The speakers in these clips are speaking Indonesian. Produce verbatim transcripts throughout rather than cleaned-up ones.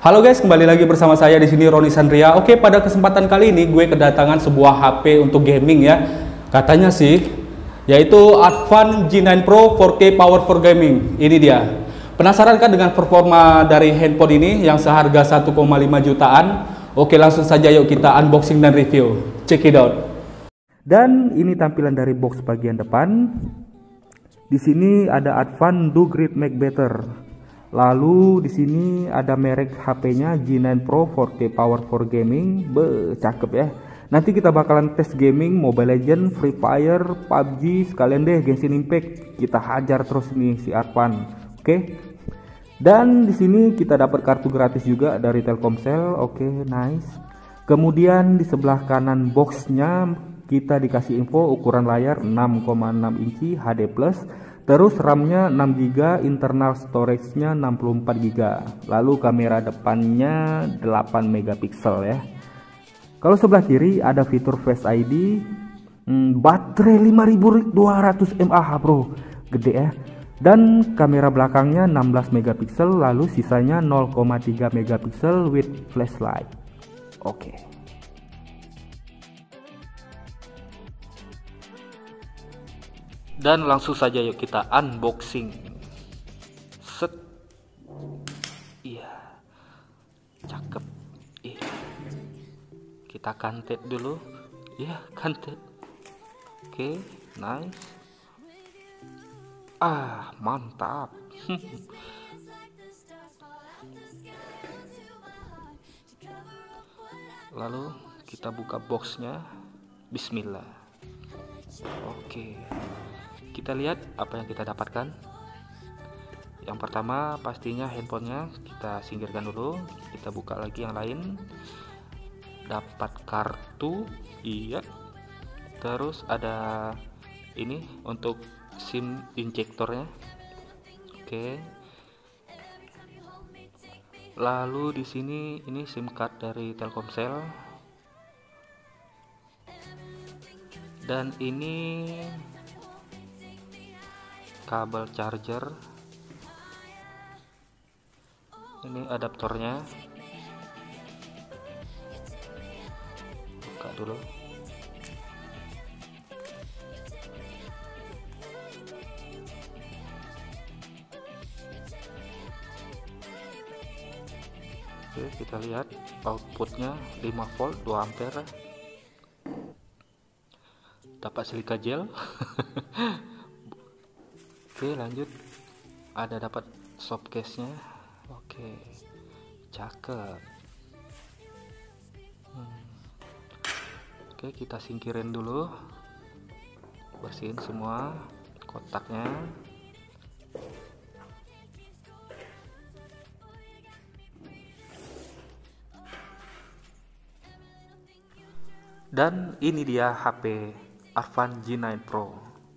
Halo guys, kembali lagi bersama saya di sini Roni Sandria. Oke, pada kesempatan kali ini gue kedatangan sebuah H P untuk gaming ya. Katanya sih, yaitu Advan G sembilan Pro four K Power for Gaming. Ini dia. Penasaran kan dengan performa dari handphone ini yang seharga satu koma lima jutaan? Oke, langsung saja yuk kita unboxing dan review. Check it out. Dan ini tampilan dari box bagian depan. Di sini ada Advan Do Great Make Better. Lalu di sini ada merek H P-nya G sembilan Pro four K Power for Gaming. Be, cakep ya. Nanti kita bakalan tes gaming Mobile Legends, Free Fire, P U B G, sekalian deh Genshin Impact. Kita hajar terus nih si Advan. Oke. Dan di sini kita dapat kartu gratis juga dari Telkomsel. Oke, nice. Kemudian di sebelah kanan boxnya kita dikasih info ukuran layar enam koma enam inci H D plus. Terus RAM-nya enam giga, internal storage-nya enam puluh empat giga. Lalu kamera depannya delapan megapiksel ya. Kalau sebelah kiri ada fitur Face I D, hmm, baterai lima ribu dua ratus mAh bro, gede ya. Dan kamera belakangnya enam belas megapiksel, lalu sisanya nol koma tiga megapiksel with flashlight. Oke. Dan langsung saja yuk kita unboxing. Set. Iya. Cakep. Iya. Kita kantet dulu. Iya, kantet. Oke, nice. Ah, mantap. Lalu kita buka boxnya. Bismillah. Oke. Kita lihat apa yang kita dapatkan. Yang pertama pastinya handphonenya kita singkirkan dulu. Kita buka lagi yang lain. Dapat kartu, iya. Terus ada ini untuk SIM injektornya. Oke. Lalu di sini ini SIM card dari Telkomsel. Dan ini kabel charger, ini adaptornya. Buka dulu. Oke, kita lihat outputnya lima volt dua ampere. Dapat silika gel. Oke, lanjut. Ada dapat soft case-nya. Oke, cakep. Hmm. Oke, kita singkirin dulu. Bersihin semua kotaknya. Dan ini dia H P Advan G sembilan Pro.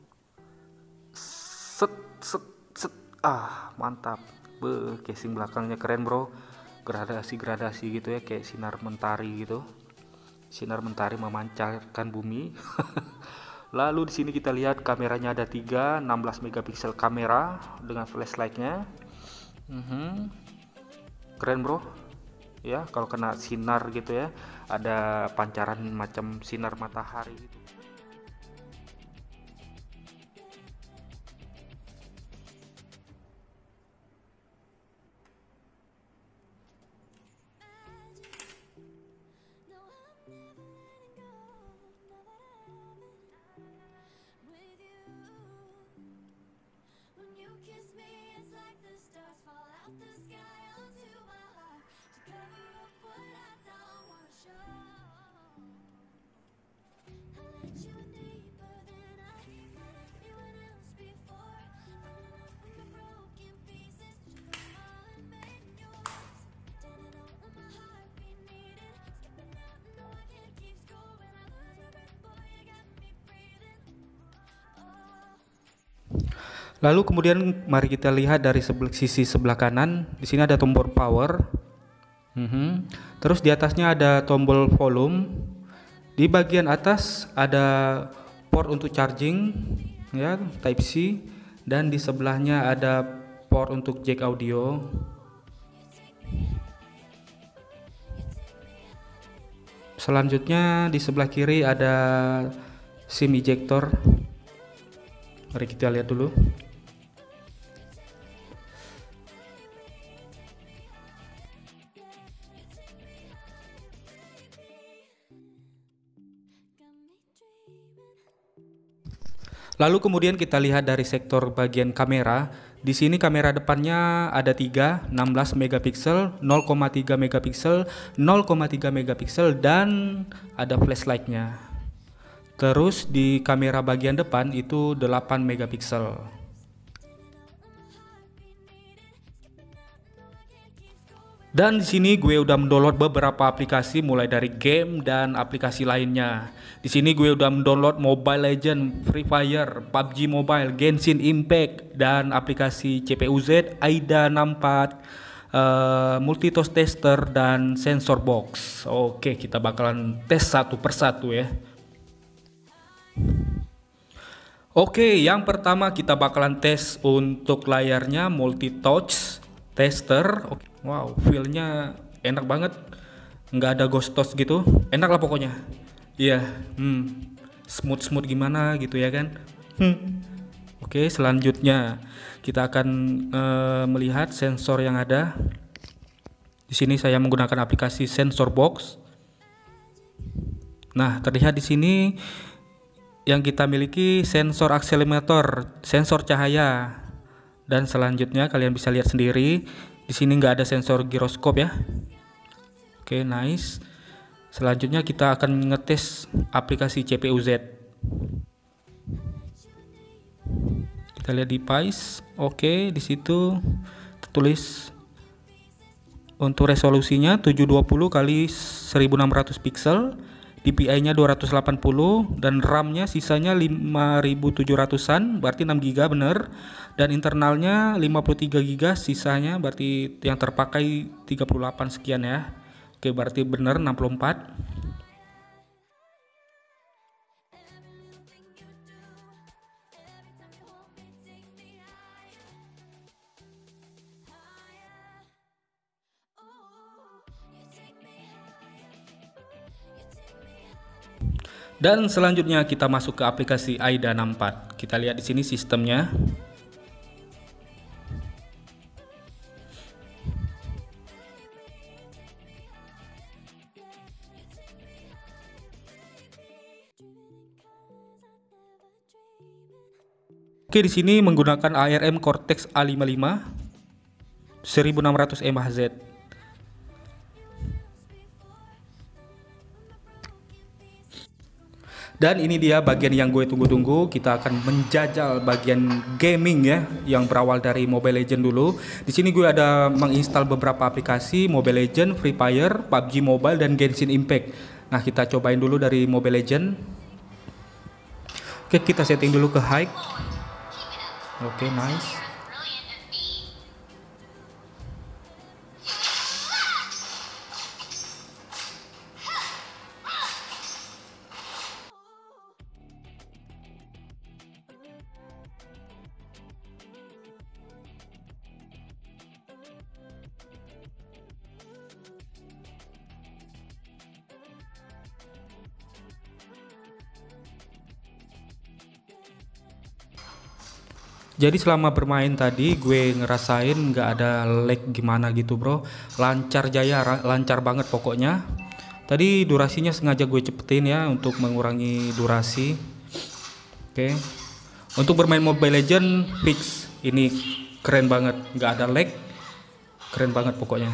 Set, set, set. Ah, mantap. Be, casing belakangnya keren bro. Gradasi-gradasi gitu ya, kayak sinar mentari gitu. Sinar mentari memancarkan bumi. Lalu di sini kita lihat kameranya ada tiga, enam belas megapiksel kamera dengan flashlightnya. Mm-hmm. Keren bro. Ya, kalau kena sinar gitu ya, ada pancaran macam sinar matahari gitu. Lalu kemudian mari kita lihat dari sebelah, sisi sebelah kanan. Di sini ada tombol power. Mm-hmm. Terus di atasnya ada tombol volume. Di bagian atas ada port untuk charging, ya, Type C. Dan di sebelahnya ada port untuk jack audio. Selanjutnya di sebelah kiri ada SIM ejector. Mari kita lihat dulu. Lalu kemudian kita lihat dari sektor bagian kamera. Di sini kamera depannya ada tiga, enam belas megapiksel, nol koma tiga megapiksel, nol koma tiga megapiksel, dan ada flashlightnya. Terus di kamera bagian depan itu delapan megapiksel. Dan di sini gue udah mendownload beberapa aplikasi mulai dari game dan aplikasi lainnya. Di sini gue udah mendownload Mobile Legends, Free Fire, P U B G Mobile, Genshin Impact, dan aplikasi C P U Z, AIDA enam puluh empat, uh, Multitoast Tester, dan Sensor Box. Oke, kita bakalan tes satu persatu ya. Oke, yang pertama kita bakalan tes untuk layarnya Multitouch Tester. Wow, feel-nya enak banget, nggak ada ghost touch gitu, enak lah pokoknya. Iya, yeah, hmm, smooth smooth gimana gitu ya kan. Hmm. Oke, selanjutnya kita akan uh, melihat sensor yang ada. Di sini saya menggunakan aplikasi Sensor Box. Nah, terlihat di sini yang kita miliki sensor akselerometer, sensor cahaya, dan selanjutnya kalian bisa lihat sendiri. Di sini nggak ada sensor giroskop ya. Oke, nice. Selanjutnya kita akan ngetes aplikasi C P U Z. Kita lihat device. Oke, di situ tertulis untuk resolusinya tujuh dua puluh kali seribu enam ratus piksel, D P I-nya dua ratus delapan puluh, dan RAM-nya sisanya lima ribu tujuh ratusan, berarti enam giga bener, dan internalnya lima puluh tiga giga, sisanya berarti yang terpakai tiga puluh delapan sekian ya. Oke, berarti bener enam puluh empat. Dan selanjutnya kita masuk ke aplikasi AIDA enam puluh empat. Kita lihat di sini sistemnya. Oke, di sini menggunakan A R M Cortex A lima puluh lima seribu enam ratus mHz. Dan ini dia bagian yang gue tunggu-tunggu. Kita akan menjajal bagian gaming ya, yang berawal dari Mobile Legends dulu. Di sini gue ada menginstal beberapa aplikasi Mobile Legends, Free Fire, P U B G Mobile, dan Genshin Impact. Nah, kita cobain dulu dari Mobile Legends. Oke, kita setting dulu ke high. Oke, nice. Jadi selama bermain tadi gue ngerasain nggak ada lag gimana gitu bro, lancar jaya, lancar banget pokoknya. Tadi durasinya sengaja gue cepetin ya untuk mengurangi durasi. Oke, untuk bermain Mobile Legends fix ini keren banget, nggak ada lag, keren banget pokoknya.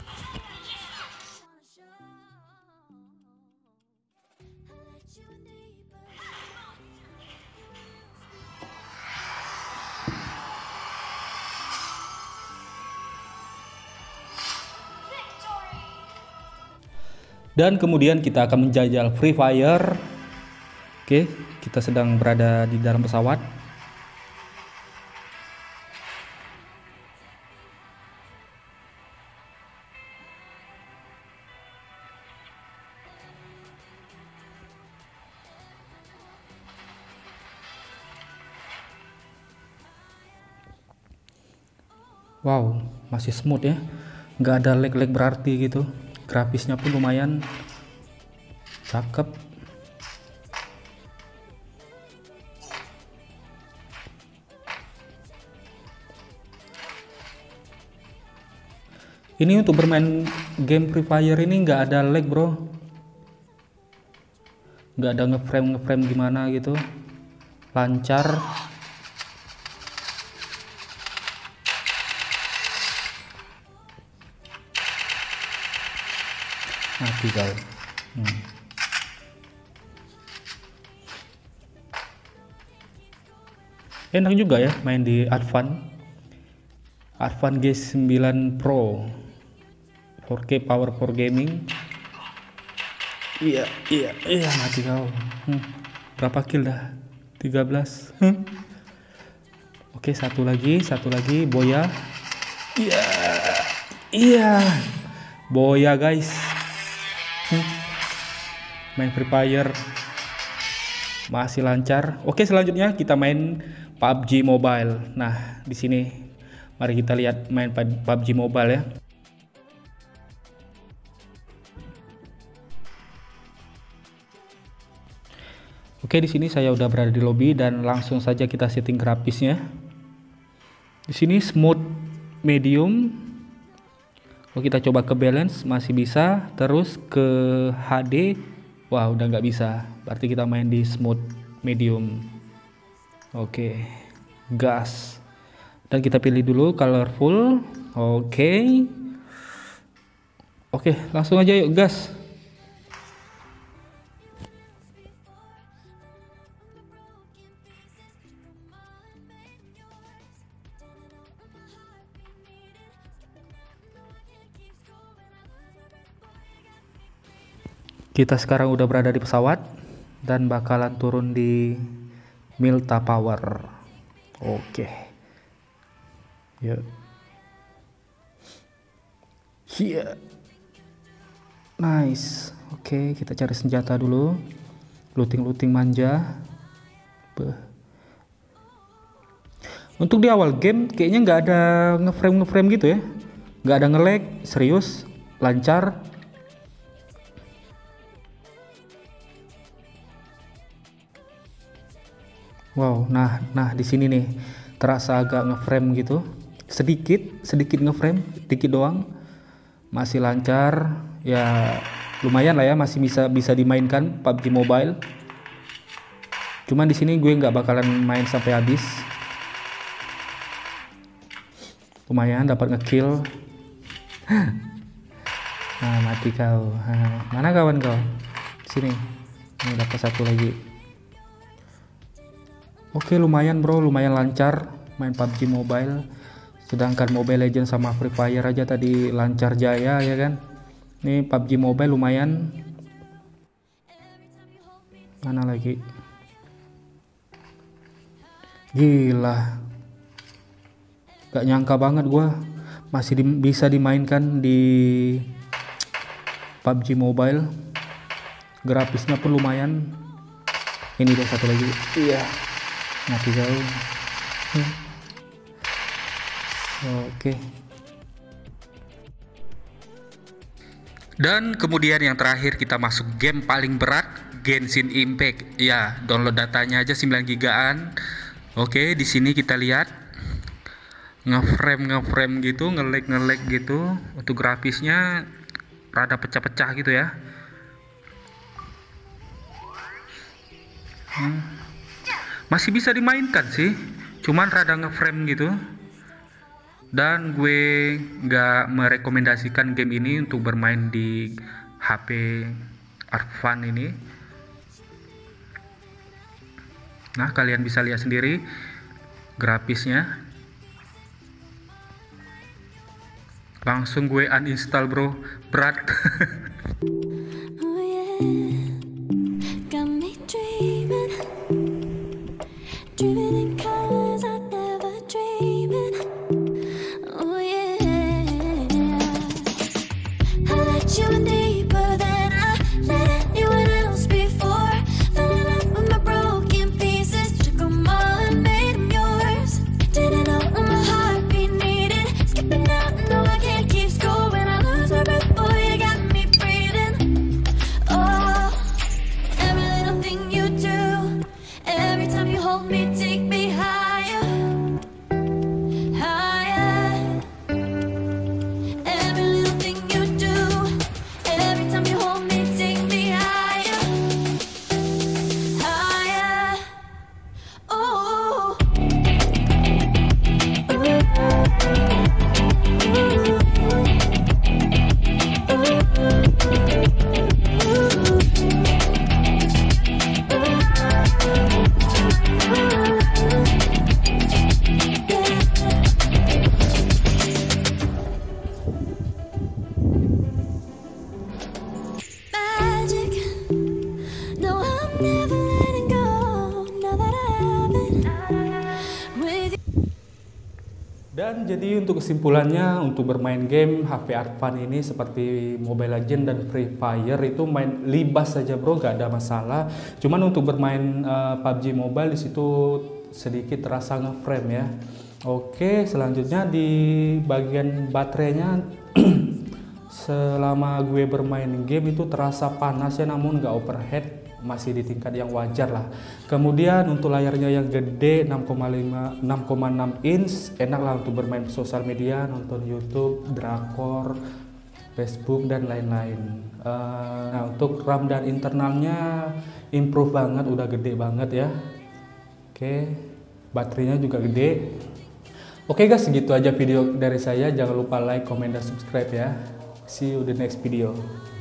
Dan kemudian kita akan menjajal Free Fire. Oke, kita sedang berada di dalam pesawat. Wow, masih smooth ya, nggak ada lag-lag berarti gitu. Grafisnya pun lumayan. Cakep. Ini untuk bermain game Free Fire ini nggak ada lag bro, nggak ada ngeframe ngeframe gimana gitu, lancar. Mati kau. Hmm. Enak juga ya main di Advan Advan G sembilan Pro four K Power for Gaming. Iya iya iya mati kau. Hmm. Berapa kill dah? tiga belas. Hmm. Oke, satu lagi, satu lagi Boya. Iya. Iya. Boya guys. Hmm. Main Free Fire masih lancar. Oke, selanjutnya kita main P U B G Mobile. Nah, di sini mari kita lihat main P U B G Mobile ya. Oke, di sini saya udah berada di lobby dan langsung saja kita setting grafisnya. Di sini smooth medium. Kalau kita coba ke balance masih bisa, terus ke H D, wah udah nggak bisa. Berarti kita main di smooth medium. Oke, gas. Dan kita pilih dulu colorful. Oke. Oke, langsung aja yuk gas. Kita sekarang udah berada di pesawat dan bakalan turun di Milta Power. Oke. Ya. Here. Nice. Oke, kita cari senjata dulu. Looting-looting manja. Beuh. Untuk di awal game kayaknya nggak ada ngeframe ngeframe gitu ya. Nggak ada nge-lag, serius, lancar. Wow, nah, nah di sini nih terasa agak ngeframe gitu, sedikit, sedikit ngeframe, dikit doang, masih lancar, ya lumayan lah ya, masih bisa bisa dimainkan P U B G Mobile. Cuman di sini gue nggak bakalan main sampai habis. Lumayan dapat ngekill. Nah mati kau. Nah, mana kawan kau? Sini, ini dapat satu lagi. Oke, lumayan bro, lumayan lancar main P U B G Mobile. Sedangkan Mobile Legends sama Free Fire aja tadi lancar jaya ya kan. Ini P U B G Mobile lumayan. Mana lagi? Gila. Gak nyangka banget gua masih di, bisa dimainkan di P U B G Mobile. Grafisnya pun lumayan. Ini dia satu lagi. Iya. Mati jauh. Hmm. Oke. Dan kemudian yang terakhir kita masuk game paling berat, Genshin Impact. Ya, download datanya aja sembilan gigaan. Oke, di sini kita lihat ngeframe ngeframe gitu, nge-lag nge-lag gitu. Untuk grafisnya rada pecah-pecah gitu ya. Hmm. Masih bisa dimainkan sih, cuman rada ngeframe gitu. Dan gue nggak merekomendasikan game ini untuk bermain di H P Advan ini. Nah, kalian bisa lihat sendiri grafisnya. Langsung gue uninstall bro, berat. Dan jadi untuk kesimpulannya, untuk bermain game H P Advan ini seperti Mobile Legends dan Free Fire itu main libas saja bro, gak ada masalah. Cuman untuk bermain uh, P U B G Mobile di situ sedikit terasa nge-frame ya. Oke, selanjutnya di bagian baterainya selama gue bermain game itu terasa panas ya, namun gak overheat, masih di tingkat yang wajar lah. Kemudian untuk layarnya yang gede enam koma lima enam koma enam inch, enak lah untuk bermain sosial media, nonton YouTube, drakor, Facebook dan lain-lain. Uh, nah untuk RAM dan internalnya improve banget, udah gede banget ya. Oke, baterainya juga gede. Oke guys, segitu aja video dari saya. Jangan lupa like, comment, dan subscribe ya. See you the next video.